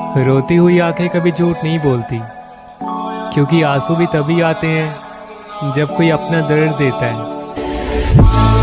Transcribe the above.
रोती हुई आंखें कभी झूठ नहीं बोलती, क्योंकि आंसू भी तभी आते हैं जब कोई अपना दर्द देता है।